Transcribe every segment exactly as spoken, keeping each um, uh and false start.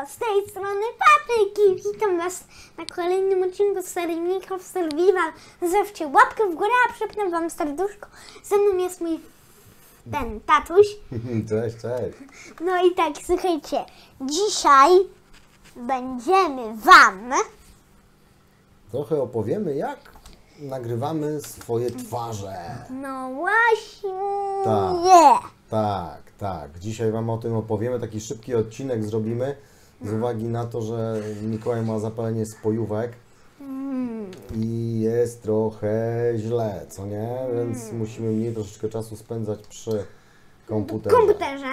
z tej strony Patryk i witam Was na kolejnym odcinku z serii Minecraft Survival. Zostawcie łapkę w górę, a przypnę Wam serduszko. Ze mną jest mój ten tatuś. Cześć, cześć. No i tak, słuchajcie, dzisiaj będziemy Wam Trochę opowiemy, jak nagrywamy swoje twarze. no właśnie Tak. Tak, tak. Dzisiaj Wam o tym opowiemy. Taki szybki odcinek zrobimy z uwagi na to, że Mikołaj ma zapalenie spojówek i jest trochę źle, co nie? Więc musimy mniej troszeczkę czasu spędzać przy komputerze. komputerze.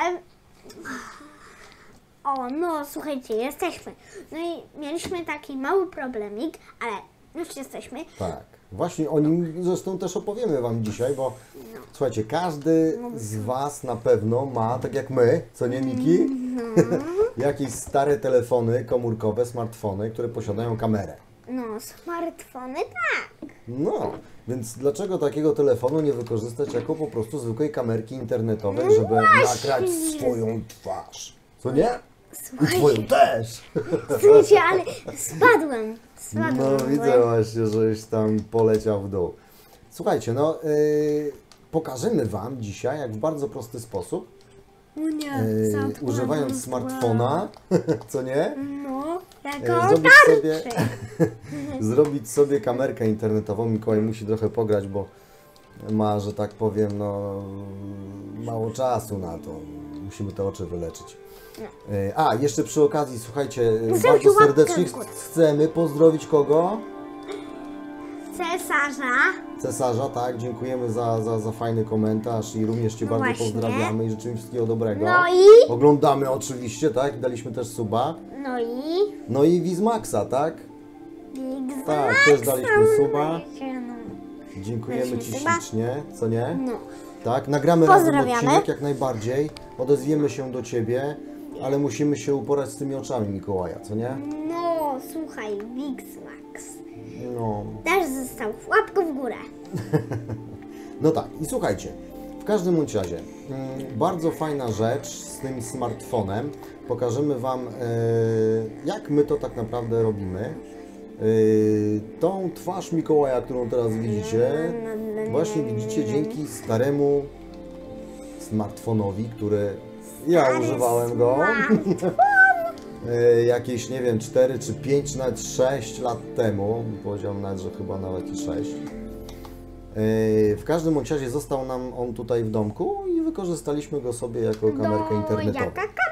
O, no słuchajcie, jesteśmy. No i mieliśmy taki mały problemik, ale już jesteśmy. Tak. Właśnie o nim zresztą też opowiemy Wam dzisiaj, bo słuchajcie, każdy z Was na pewno ma, tak jak my, co nie Miki? Jakieś stare telefony komórkowe, smartfony, które posiadają kamerę. No, smartfony tak. No, więc dlaczego takiego telefonu nie wykorzystać jako po prostu zwykłej kamerki internetowej, żeby nagrać swoją twarz? Co nie? I twoją też! Słuchajcie, ale spadłem. Spadłem. No bo- widzę właśnie, żeś tam poleciał w dół. Słuchajcie, no yy, pokażemy Wam dzisiaj, jak w bardzo prosty sposób, No nie, yy, zamknąłem używając zła. smartfona, co nie? No, Yy, jako zrobić tarczy. sobie, zrobić sobie kamerkę internetową. Mikołaj musi trochę pograć, bo ma, że tak powiem, no mało czasu na to. Musimy te oczy wyleczyć. Yy, A, jeszcze przy okazji, słuchajcie, yy, Zostawcie bardzo łapkę serdecznie w górę. chcemy pozdrowić kogo? Cesarza. Cesarza, tak, dziękujemy za, za, za fajny komentarz i również Cię No bardzo właśnie. pozdrawiamy i życzymy wszystkiego dobrego. No i? Oglądamy oczywiście, tak, i daliśmy też suba. No i? No i Wizmaxa, tak? Big Tak, Maxa. też daliśmy suba. No. Dziękujemy Ci Daliśmy suba. ślicznie, co nie? No. Tak, nagramy razem Pozdrawiamy. odcinek jak najbardziej, odezwiemy się do Ciebie, ale musimy się uporać z tymi oczami Mikołaja, co nie? No, słuchaj, Big Max. No, Też został łapkę w górę. no tak, i słuchajcie, w każdym bądź razie, mm, bardzo fajna rzecz z tym smartfonem. Pokażemy Wam, e, jak my to tak naprawdę robimy. E, tą twarz Mikołaja, którą teraz widzicie, właśnie widzicie dzięki staremu smartfonowi, który ja Stary używałem go. smartfon. E, Jakieś, nie wiem, cztery czy pięć, nawet sześć lat temu. Powiedziałbym nawet, że chyba nawet i sześć. W każdym bądź razie został nam on tutaj w domku i wykorzystaliśmy go sobie jako kamerkę internetową. Jaka kamera?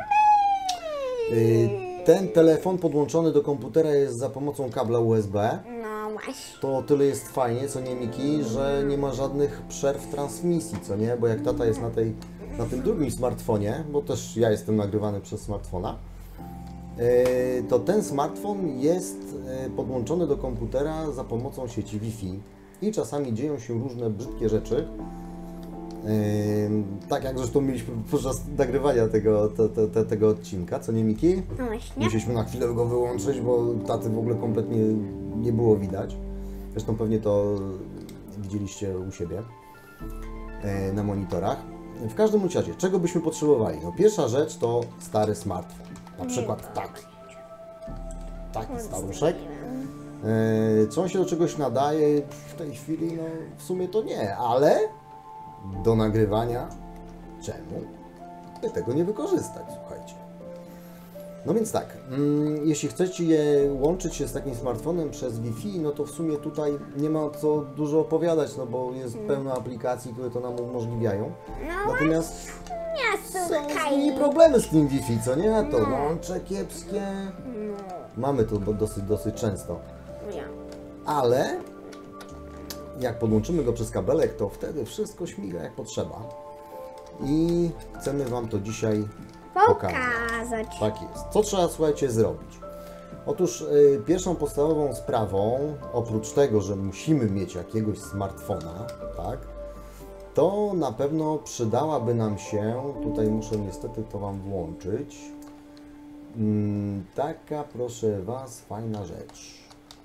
Ten telefon podłączony do komputera jest za pomocą kabla U S B. No właśnie. To o tyle jest fajnie, co nie Miki, że nie ma żadnych przerw transmisji, co nie? Bo jak tata jest na, tej, na tym drugim smartfonie, bo też ja jestem nagrywany przez smartfona, yy, to ten smartfon jest yy, podłączony do komputera za pomocą sieci Wi-Fi i czasami dzieją się różne brzydkie rzeczy. Yy, tak jak zresztą mieliśmy podczas nagrywania tego, te, te, te, tego odcinka, co nie Miki? No właśnie. Musieliśmy na chwilę go wyłączyć, bo taty w ogóle kompletnie nie było widać. Zresztą pewnie to widzieliście u siebie e, na monitorach. W każdym razie, czego byśmy potrzebowali? No, pierwsza rzecz to stary smartfon. Na przykład taki. Taki staruszek. E, czy on się do czegoś nadaje? W tej chwili, no w sumie to nie, ale do nagrywania czemu by tego nie wykorzystać, słuchajcie. No więc tak, mm, jeśli chcecie je łączyć się z takim smartfonem przez Wi-Fi, no to w sumie tutaj nie ma co dużo opowiadać, no bo jest pełno aplikacji, które to nam umożliwiają. No Natomiast nie są słuchaj. i problemy z tym Wi-Fi, co nie? To łącze kiepskie. Mamy to do- dosyć, dosyć często. Ja. Ale jak podłączymy go przez kabelek, to wtedy wszystko śmiga jak potrzeba. I chcemy Wam to dzisiaj pokazać. Pokazać. Tak jest. Co trzeba, słuchajcie, zrobić? Otóż y, pierwszą podstawową sprawą, oprócz tego, że musimy mieć jakiegoś smartfona, tak, to na pewno przydałaby nam się, tutaj muszę niestety to Wam włączyć, mm, taka, proszę Was, fajna rzecz.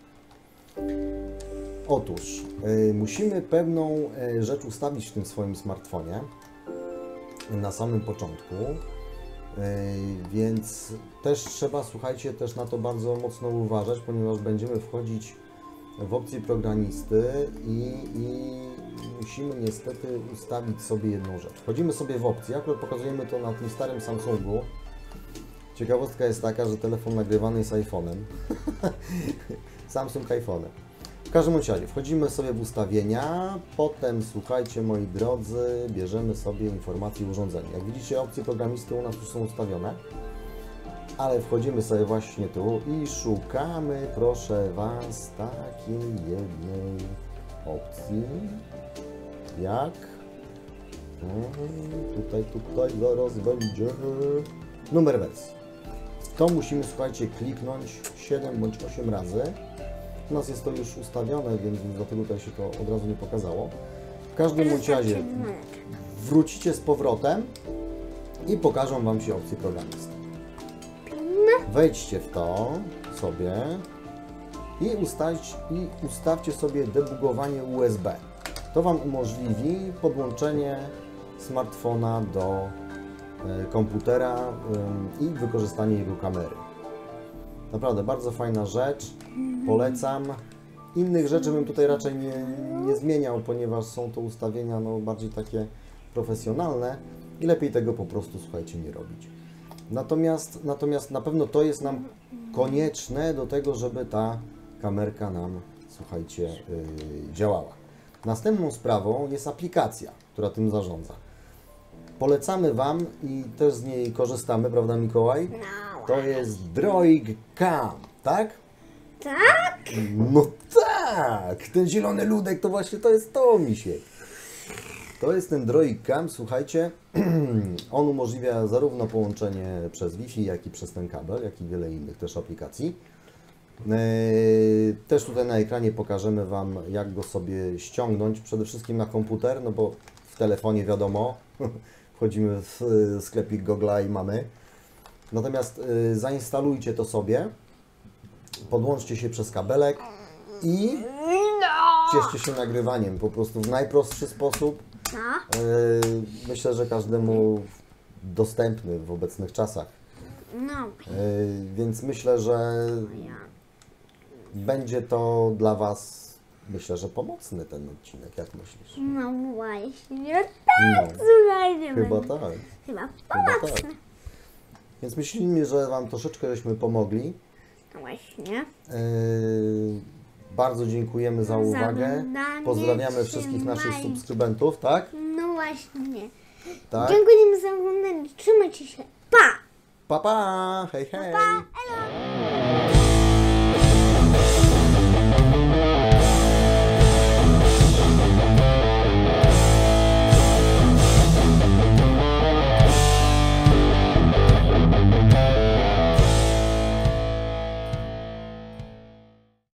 Otóż y, musimy pewną y, rzecz ustawić w tym swoim smartfonie na samym początku. Więc też trzeba, słuchajcie, też na to bardzo mocno uważać, ponieważ będziemy wchodzić w opcję programisty i, i musimy niestety ustawić sobie jedną rzecz. Wchodzimy sobie w opcję, akurat pokazujemy to na tym starym Samsungu. Ciekawostka jest taka, że telefon nagrywany jest iPhone'em. Samsung iPhone'em. W każdym razie wchodzimy sobie w ustawienia, potem słuchajcie moi drodzy, bierzemy sobie informacje urządzenia. Jak widzicie, opcje programisty u nas już są ustawione, ale wchodzimy sobie właśnie tu i szukamy, proszę Was, takiej jednej opcji jak tutaj, tutaj zaraz będzie numer wersji. To musimy, słuchajcie, kliknąć siedem bądź osiem razy. U nas jest to już ustawione, więc dlatego tutaj się to od razu nie pokazało. W każdym bądź razie wrócicie z powrotem i pokażą Wam się opcje programisty. Wejdźcie w to sobie i, ustać, i ustawcie sobie debugowanie U S B. To Wam umożliwi podłączenie smartfona do y, komputera y, i wykorzystanie jego kamery. Naprawdę bardzo fajna rzecz, polecam. Innych rzeczy bym tutaj raczej nie, nie zmieniał, ponieważ są to ustawienia no, bardziej takie profesjonalne i lepiej tego po prostu, słuchajcie, nie robić. Natomiast, natomiast na pewno to jest nam konieczne do tego, żeby ta kamerka nam, słuchajcie, yy, działała. Następną sprawą jest aplikacja, która tym zarządza. Polecamy Wam i też z niej korzystamy, prawda Mikołaj? To jest Droid Cam, tak? Tak? No tak! Ten zielony ludek to właśnie to jest to, misiek. To jest ten Droid Cam, słuchajcie, on umożliwia zarówno połączenie przez Wi-Fi, jak i przez ten kabel, jak i wiele innych też aplikacji. Też tutaj na ekranie pokażemy Wam, jak go sobie ściągnąć, przede wszystkim na komputer, no bo w telefonie wiadomo, wchodzimy w sklepik Google'a i mamy. Natomiast zainstalujcie to sobie, podłączcie się przez kabelek i cieszcie się nagrywaniem, po prostu w najprostszy sposób. No. Myślę, że każdemu dostępny w obecnych czasach. No. Więc myślę, że będzie to dla Was, myślę, że pomocny ten odcinek. Jak myślisz? No właśnie, tak, No, słuchajcie. chyba będzie. tak. Chyba Chyba pomocne. tak. Więc myślimy, że Wam troszeczkę żeśmy pomogli. No właśnie. Yy, bardzo dziękujemy za uwagę. oglądanie, Pozdrawiamy wszystkich naszych trzymajcie. subskrybentów, tak? No właśnie. Tak. Dziękujemy za oglądanie. Trzymajcie się. Pa! Pa, pa! Hej, hej! Pa!